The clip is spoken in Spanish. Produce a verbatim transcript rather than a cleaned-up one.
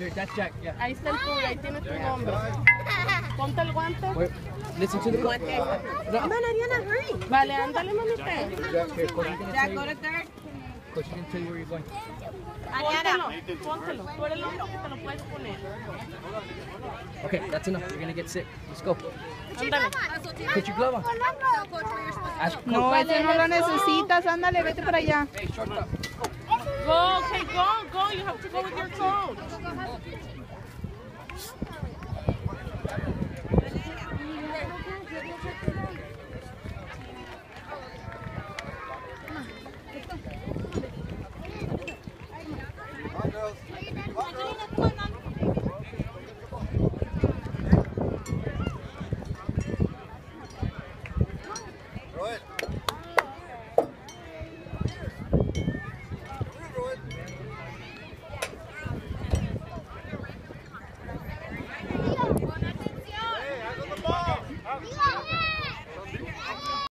Here, that's Jack. Yeah. Ahí está el tuyo, ahí tienes tu nombre. Ponte el guante. Wait, listen to the guante. No. Come on, Ariana, hurry. Vale, ándale, mamita. Jack, here, Courtney's gonna Jack, tell go you. to third. Courtney's gonna tell you where you're going. Póntelo, póntelo. Tú eres el único que te lo puedes poner. Okay, that's enough. You're gonna get sick. Let's go. Ándale. Put your glove on. Ask Coach. No, ese no lo necesitas. Ándale, vete para allá. Hey, shortcut. Go, okay, go, go. You have to go with your coach.